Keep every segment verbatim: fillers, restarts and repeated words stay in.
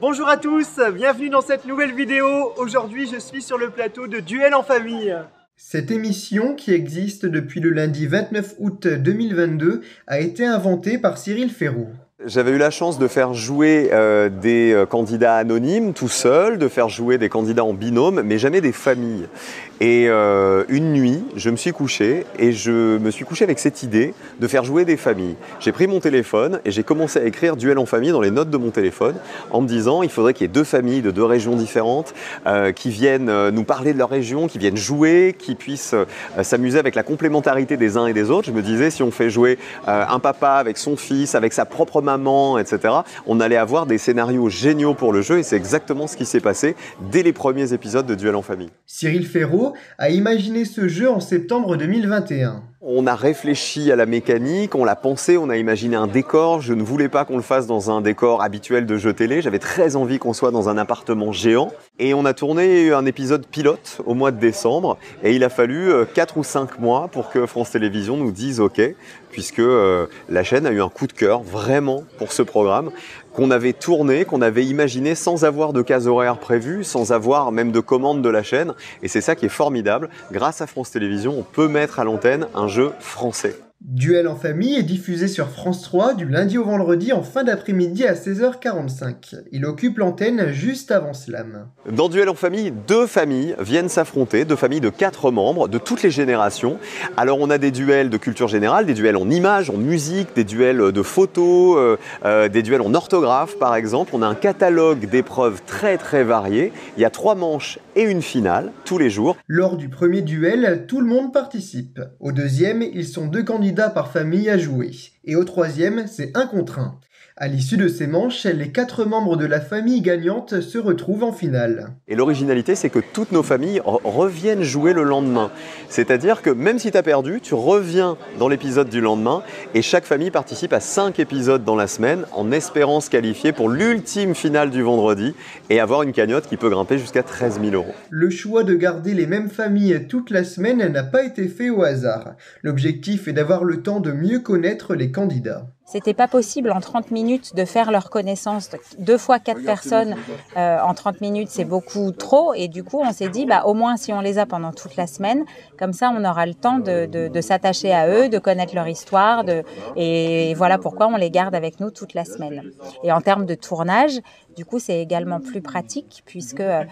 Bonjour à tous, bienvenue dans cette nouvelle vidéo. Aujourd'hui, je suis sur le plateau de Duel en famille. Cette émission, qui existe depuis le lundi vingt-neuf août deux mille vingt-deux, a été inventée par Cyril Ferraud. J'avais eu la chance de faire jouer euh, des euh, candidats anonymes tout seul, de faire jouer des candidats en binôme, mais jamais des familles. Et euh, une nuit, je me suis couché et je me suis couché avec cette idée de faire jouer des familles. J'ai pris mon téléphone et j'ai commencé à écrire Duel en famille dans les notes de mon téléphone en me disant il faudrait qu'il y ait deux familles de deux régions différentes euh, qui viennent euh, nous parler de leur région, qui viennent jouer, qui puissent euh, s'amuser avec la complémentarité des uns et des autres. Je me disais si on fait jouer euh, un papa avec son fils, avec sa propre maman, et cetera, on allait avoir des scénarios géniaux pour le jeu et c'est exactement ce qui s'est passé dès les premiers épisodes de Duel en famille. Cyril Ferraud a imaginé ce jeu en septembre deux mille vingt et un. On a réfléchi à la mécanique, on l'a pensé, on a imaginé un décor. Je ne voulais pas qu'on le fasse dans un décor habituel de jeu télé. J'avais très envie qu'on soit dans un appartement géant. Et on a tourné un épisode pilote au mois de décembre. Et il a fallu quatre ou cinq mois pour que France Télévisions nous dise OK, puisque euh, la chaîne a eu un coup de cœur vraiment pour ce programme qu'on avait tourné, qu'on avait imaginé sans avoir de case horaire prévue, sans avoir même de commande de la chaîne. Et c'est ça qui est formidable. Grâce à France Télévisions, on peut mettre à l'antenne un jeu français. Duel en famille est diffusé sur France trois du lundi au vendredi en fin d'après-midi à seize heures quarante-cinq. Il occupe l'antenne juste avant Slam. Dans Duel en famille, deux familles viennent s'affronter, deux familles de quatre membres de toutes les générations. Alors on a des duels de culture générale, des duels en images, en musique, des duels de photos, euh, euh, des duels en orthographe par exemple. On a un catalogue d'épreuves très très varié. Il y a trois manches et une finale tous les jours. Lors du premier duel, tout le monde participe. Au deuxième, ils sont deux candidats par famille à jouer. Et au troisième, c'est un contre un. À l'issue de ces manches, les quatre membres de la famille gagnante se retrouvent en finale. Et l'originalité, c'est que toutes nos familles re- reviennent jouer le lendemain. C'est-à-dire que même si tu as perdu, tu reviens dans l'épisode du lendemain et chaque famille participe à cinq épisodes dans la semaine en espérant se qualifier pour l'ultime finale du vendredi et avoir une cagnotte qui peut grimper jusqu'à treize mille euros. Le choix de garder les mêmes familles toute la semaine n'a pas été fait au hasard. L'objectif est d'avoir le temps de mieux connaître les candidats. C'était pas possible en trente minutes de faire leur connaissance. Deux fois quatre personnes euh, en trente minutes, c'est beaucoup trop. Et du coup, on s'est dit, bah, au moins si on les a pendant toute la semaine, comme ça, on aura le temps de, de, de s'attacher à eux, de connaître leur histoire. De, et voilà pourquoi on les garde avec nous toute la semaine. Et en termes de tournage, du coup, c'est également plus pratique puisque euh,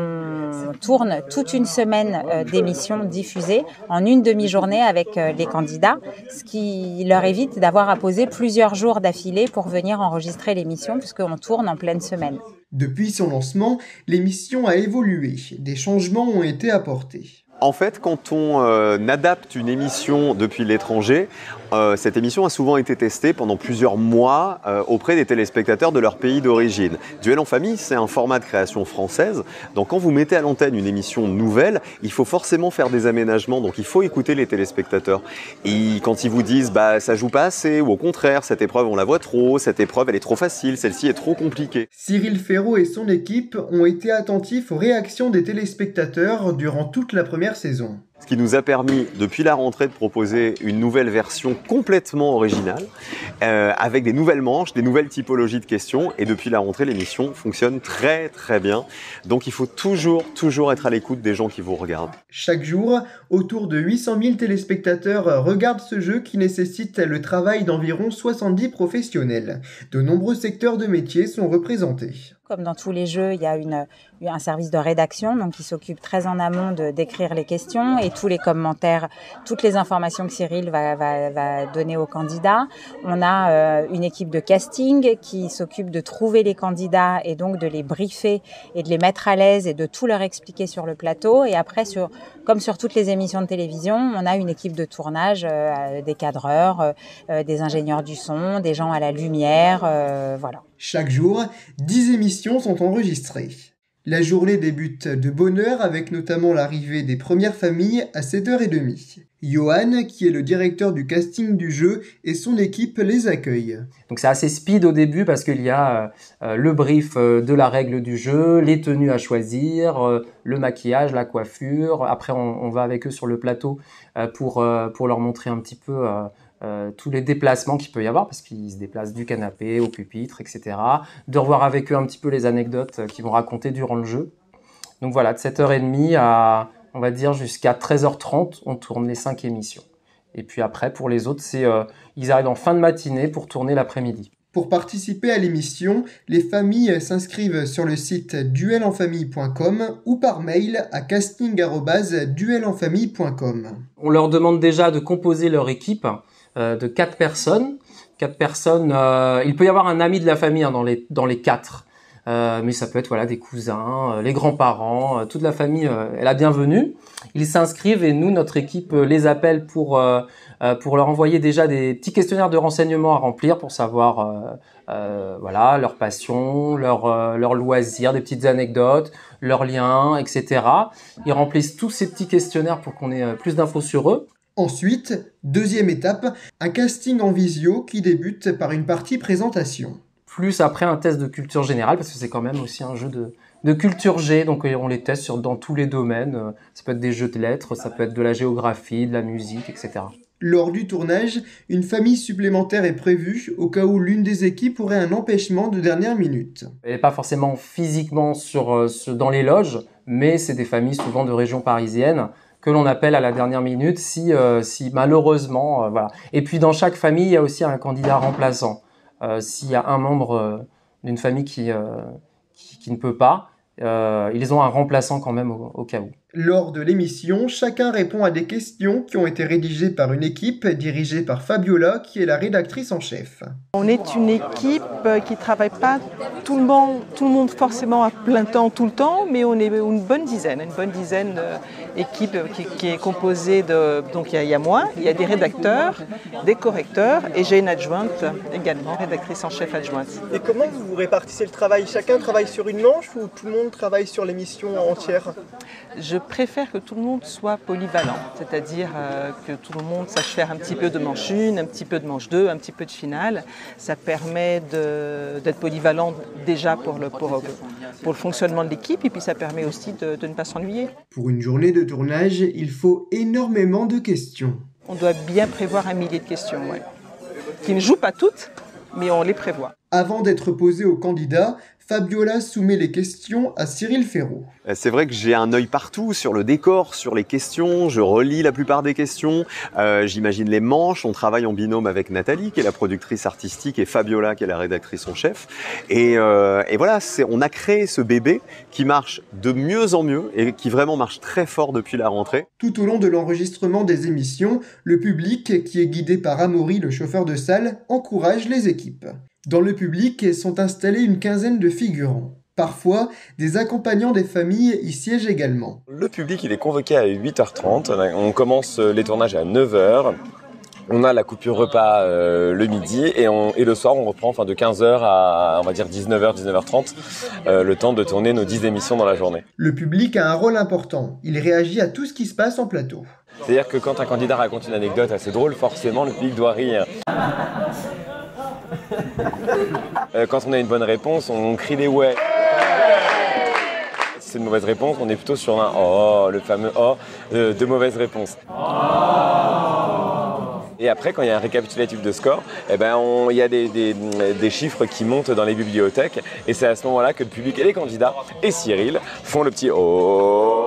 on tourne toute une semaine euh, d'émissions diffusées en une demi-journée avec euh, les candidats, ce qui leur évite d'avoir à poser plusieurs jours d'affilée pour venir enregistrer l'émission puisqu'on tourne en pleine semaine. Depuis son lancement, l'émission a évolué. Des changements ont été apportés. En fait, quand on euh, adapte une émission depuis l'étranger, euh, cette émission a souvent été testée pendant plusieurs mois euh, auprès des téléspectateurs de leur pays d'origine. Duel en famille, c'est un format de création française. Donc quand vous mettez à l'antenne une émission nouvelle, il faut forcément faire des aménagements. Donc il faut écouter les téléspectateurs. Et quand ils vous disent bah, « ça joue pas assez » ou au contraire « cette épreuve on la voit trop, cette épreuve elle est trop facile, celle-ci est trop compliquée ». Cyril Ferraud et son équipe ont été attentifs aux réactions des téléspectateurs durant toute la première saison. Ce qui nous a permis, depuis la rentrée, de proposer une nouvelle version complètement originale, euh, avec des nouvelles manches, des nouvelles typologies de questions. Et depuis la rentrée, l'émission fonctionne très très bien. Donc il faut toujours, toujours être à l'écoute des gens qui vous regardent. Chaque jour, autour de huit cent mille téléspectateurs regardent ce jeu qui nécessite le travail d'environ soixante-dix professionnels. De nombreux secteurs de métiers sont représentés. Comme dans tous les jeux, il y a une, un service de rédaction donc qui s'occupe très en amont de, d'écrire les questions et tous les commentaires, toutes les informations que Cyril va, va, va donner aux candidats. On a euh, une équipe de casting qui s'occupe de trouver les candidats et donc de les briefer et de les mettre à l'aise et de tout leur expliquer sur le plateau. Et après, sur, comme sur toutes les émissions de télévision, on a une équipe de tournage, euh, des cadreurs, euh, des ingénieurs du son, des gens à la lumière, euh, voilà. Chaque jour, dix émissions sont enregistrées. La journée débute de bonne heure avec notamment l'arrivée des premières familles à sept heures trente. Johan, qui est le directeur du casting du jeu, et son équipe les accueillent. Donc c'est assez speed au début parce qu'il y a euh, le brief euh, de la règle du jeu, les tenues à choisir, euh, le maquillage, la coiffure. Après on, on va avec eux sur le plateau euh, pour, euh, pour leur montrer un petit peu euh, euh, tous les déplacements qu'il peut y avoir, parce qu'ils se déplacent du canapé au pupitre, et cetera. De revoir avec eux un petit peu les anecdotes qu'ils vont raconter durant le jeu. Donc voilà, de sept heures trente à, on va dire, jusqu'à treize heures trente, on tourne les cinq émissions. Et puis après, pour les autres, c'est, euh, ils arrivent en fin de matinée pour tourner l'après-midi. Pour participer à l'émission, les familles s'inscrivent sur le site duel en famille point com ou par mail à casting arobase duel en famille point com. On leur demande déjà de composer leur équipe euh, de quatre personnes. Quatre personnes, euh, il peut y avoir un ami de la famille hein, dans les dans les quatre, euh, mais ça peut être voilà des cousins, euh, les grands-parents, euh, toute la famille euh, est la bienvenue. Ils s'inscrivent et nous, notre équipe euh, les appelle pour euh, euh, pour leur envoyer déjà des petits questionnaires de renseignements à remplir pour savoir euh, euh, voilà leur passion, leur euh, leur loisir, des petites anecdotes, leurs liens, et cetera. Ils remplissent tous ces petits questionnaires pour qu'on ait euh, plus d'infos sur eux. Ensuite, deuxième étape, un casting en visio qui débute par une partie présentation. Plus après un test de culture générale, parce que c'est quand même aussi un jeu de, de culture G, donc on les teste sur, dans tous les domaines. Ça peut être des jeux de lettres, ça peut être de la géographie, de la musique, et cetera. Lors du tournage, une famille supplémentaire est prévue au cas où l'une des équipes aurait un empêchement de dernière minute. Elle n'est pas forcément physiquement sur, sur, dans les loges, mais c'est des familles souvent de régions parisiennes que l'on appelle à la dernière minute si, euh, si malheureusement, euh, voilà. Et puis dans chaque famille, il y a aussi un candidat remplaçant. Euh, s'il y a un membre euh, d'une famille qui, euh, qui, qui ne peut pas, euh, ils ont un remplaçant quand même au, au cas où. Lors de l'émission, chacun répond à des questions qui ont été rédigées par une équipe dirigée par Fabiola, qui est la rédactrice en chef. On est une équipe qui ne travaille pas tout le monde, tout le monde forcément à plein temps tout le temps, mais on est une bonne dizaine, une bonne dizaine d'équipes qui, qui est composée de, donc il y, a, il y a moi, il y a des rédacteurs, des correcteurs et j'ai une adjointe également, rédactrice en chef adjointe. Et comment vous vous répartissez le travail? Chacun travaille sur une manche ou tout le monde travaille sur l'émission entière? Je préfère que tout le monde soit polyvalent, c'est-à-dire euh, que tout le monde sache faire un petit peu de manche une, un petit peu de manche deux, un petit peu de finale. Ça permet de, d'être polyvalent déjà pour le, pour, pour le fonctionnement de l'équipe et puis ça permet aussi de, de ne pas s'ennuyer. Pour une journée de tournage, il faut énormément de questions. On doit bien prévoir un millier de questions, ouais, qui ne jouent pas toutes, mais on les prévoit. Avant d'être posées aux candidats, Fabiola soumet les questions à Cyril Ferraud. C'est vrai que j'ai un œil partout, sur le décor, sur les questions, je relis la plupart des questions, euh, j'imagine les manches, on travaille en binôme avec Nathalie qui est la productrice artistique et Fabiola qui est la rédactrice en chef. Et, euh, et voilà, c'est, on a créé ce bébé qui marche de mieux en mieux et qui vraiment marche très fort depuis la rentrée. Tout au long de l'enregistrement des émissions, le public, qui est guidé par Amaury, le chauffeur de salle, encourage les équipes. Dans le public sont installés une quinzaine de figurants. Parfois, des accompagnants des familles y siègent également. Le public il est convoqué à huit heures trente, on commence les tournages à neuf heures, on a la coupure repas euh, le midi et, on, et le soir on reprend enfin, de quinze heures à on va dire dix-neuf heures, dix-neuf heures trente, euh, le temps de tourner nos dix émissions dans la journée. Le public a un rôle important, il réagit à tout ce qui se passe en plateau. C'est-à-dire que quand un candidat raconte une anecdote assez drôle, forcément le public doit rire. Euh, quand on a une bonne réponse, on crie des ouais. Si c'est une mauvaise réponse, on est plutôt sur un oh, le fameux oh euh, de mauvaises réponses. Et après, quand il y a un récapitulatif de score, eh ben, on, il y a des, des, des chiffres qui montent dans les bibliothèques. Et c'est à ce moment-là que le public et les candidats et Cyril font le petit oh.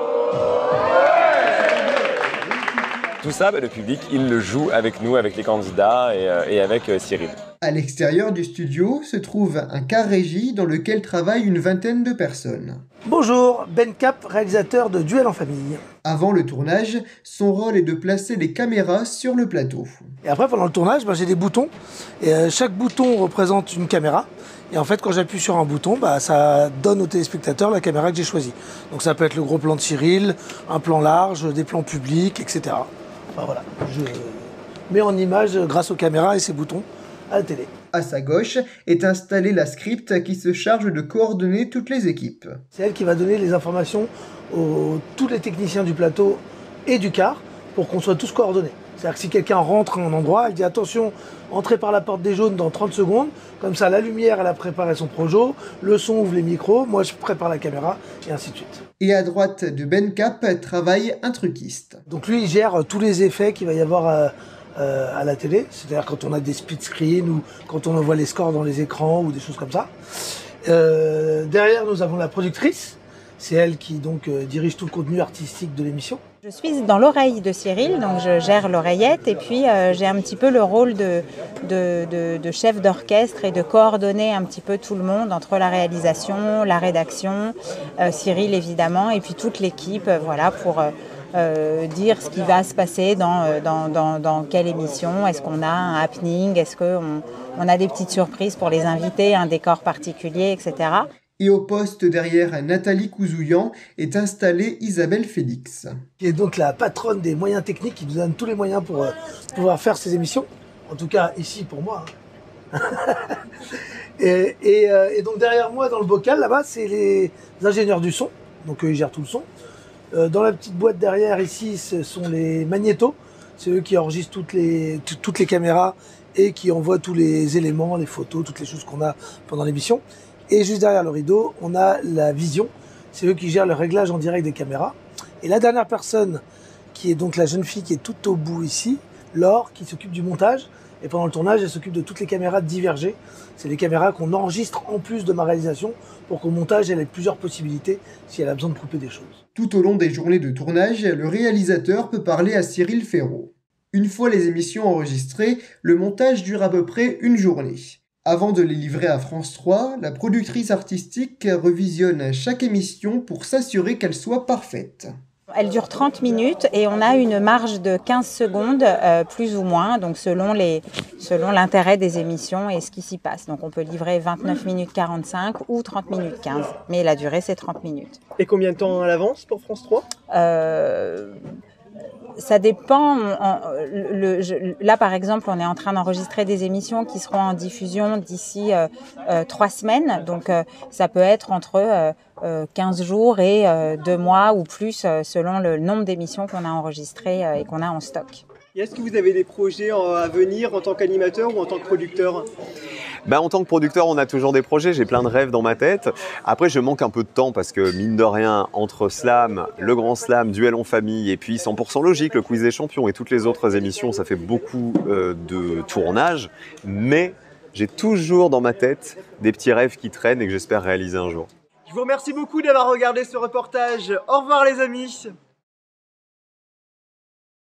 Tout ça, bah, le public, il le joue avec nous, avec les candidats et, euh, et avec euh, Cyril. À l'extérieur du studio se trouve un car régie dans lequel travaillent une vingtaine de personnes. Bonjour, Ben Cap, réalisateur de Duel en famille. Avant le tournage, son rôle est de placer les caméras sur le plateau. Et après, pendant le tournage, bah, j'ai des boutons. Et euh, chaque bouton représente une caméra. Et en fait, quand j'appuie sur un bouton, bah, ça donne aux téléspectateurs la caméra que j'ai choisie. Donc ça peut être le gros plan de Cyril, un plan large, des plans publics, et cetera. Enfin, voilà, je mets en image grâce aux caméras et ces boutons à la télé. À sa gauche est installée la script qui se charge de coordonner toutes les équipes. C'est elle qui va donner les informations aux tous les techniciens du plateau et du car pour qu'on soit tous coordonnés. C'est-à-dire que si quelqu'un rentre à un endroit, elle dit attention, entrez par la porte des jaunes dans trente secondes, comme ça la lumière elle a préparé son projo, le son ouvre les micros, moi je prépare la caméra et ainsi de suite. Et à droite de Ben Cap travaille un truquiste. Donc lui il gère tous les effets qu'il va y avoir à, euh, à la télé, c'est-à-dire quand on a des split screens ou quand on envoie les scores dans les écrans ou des choses comme ça. Euh, derrière, nous avons la productrice. C'est elle qui donc euh, dirige tout le contenu artistique de l'émission. Je suis dans l'oreille de Cyril, donc je gère l'oreillette et puis euh, j'ai un petit peu le rôle de, de, de, de chef d'orchestre et de coordonner un petit peu tout le monde entre la réalisation, la rédaction, euh, Cyril évidemment, et puis toute l'équipe, euh, voilà, pour euh, euh, dire ce qui va se passer dans, euh, dans, dans, dans quelle émission. Est-ce qu'on a un happening, est-ce qu'on on a des petites surprises pour les invités, un décor particulier, et cetera. Et au poste derrière Nathalie Couzouillan est installée Isabelle Félix. Qui est donc la patronne des moyens techniques, qui nous donne tous les moyens pour euh, pouvoir faire ces émissions. En tout cas, ici, pour moi. Hein. et, et, euh, et donc derrière moi, dans le bocal, là-bas, c'est les ingénieurs du son. Donc eux, ils gèrent tout le son. Euh, dans la petite boîte derrière, ici, ce sont les magnétos. C'est eux qui enregistrent toutes les, toutes les caméras et qui envoient tous les éléments, les photos, toutes les choses qu'on a pendant l'émission. Et juste derrière le rideau, on a la vision. C'est eux qui gèrent le réglage en direct des caméras. Et la dernière personne, qui est donc la jeune fille qui est tout au bout ici, Laure, qui s'occupe du montage. Et pendant le tournage, elle s'occupe de toutes les caméras divergées. C'est les caméras qu'on enregistre en plus de ma réalisation pour qu'au montage, elle ait plusieurs possibilités si elle a besoin de couper des choses. Tout au long des journées de tournage, le réalisateur peut parler à Cyril Ferraud. Une fois les émissions enregistrées, le montage dure à peu près une journée. Avant de les livrer à France trois, la productrice artistique revisionne chaque émission pour s'assurer qu'elle soit parfaite. Elle dure trente minutes et on a une marge de quinze secondes, euh, plus ou moins, donc selon les, selon l'intérêt des émissions et ce qui s'y passe. Donc on peut livrer vingt-neuf minutes quarante-cinq ou trente minutes quinze, mais la durée c'est trente minutes. Et combien de temps à l'avance pour France trois ? euh, Ça dépend. En, le, je, là, par exemple, on est en train d'enregistrer des émissions qui seront en diffusion d'ici euh, euh, trois semaines. Donc, euh, ça peut être entre euh, euh, quinze jours et euh, deux mois ou plus, euh, selon le nombre d'émissions qu'on a enregistrées euh, et qu'on a en stock. Et est-ce que vous avez des projets à venir en tant qu'animateur ou en tant que producteur ? Ben, en tant que producteur, on a toujours des projets, j'ai plein de rêves dans ma tête. Après, je manque un peu de temps parce que, mine de rien, entre Slam, le Grand Slam, Duel en famille et puis cent pour cent Logique, le Quiz des champions et toutes les autres émissions, ça fait beaucoup euh, de tournage. Mais j'ai toujours dans ma tête des petits rêves qui traînent et que j'espère réaliser un jour. Je vous remercie beaucoup d'avoir regardé ce reportage. Au revoir les amis.